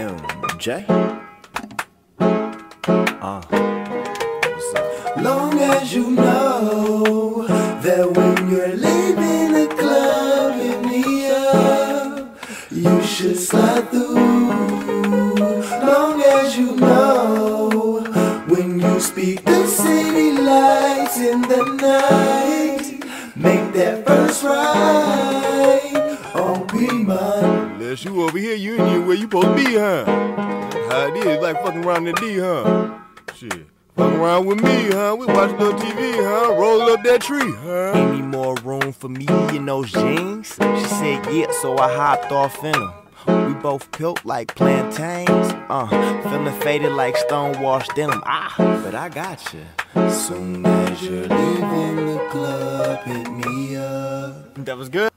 MJ. What's up? Long as you know that when you're leaving the club, hit me up. You should slide through. Long as you know when you speak the city lights in the night, make that first ride. Oh, be mine. Unless you over here, you ain't even where you supposed to be, huh? How it is, like fucking around the D, huh? Shit, fucking around with me, huh? We watch a little TV, huh? Roll up that tree, huh? Any more room for me in those jeans? She said yeah, so I hopped off in them. We both built like plantains, feeling faded like stone-washed denim. But I got you. Soon as you're leaving the club, hit me up. That was good.